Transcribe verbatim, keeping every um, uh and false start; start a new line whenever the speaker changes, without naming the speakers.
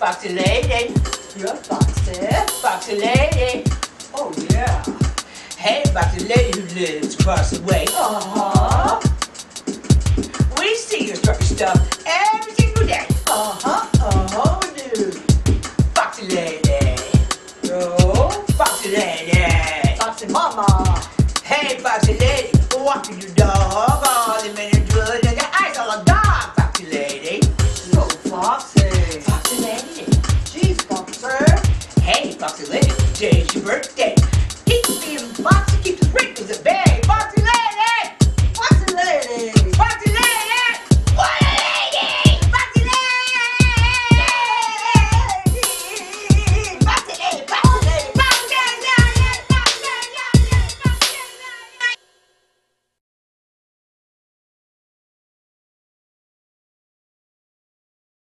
Foxy lady.
You're Foxy.
Foxy lady.
Oh, yeah.
Hey, Foxy lady who lives across the way.
Uh-huh.
We see your structure stuff every single day.
Uh-huh. Uh-huh, we do.
Foxy lady.
Yo.
Foxy lady.
Foxy mama.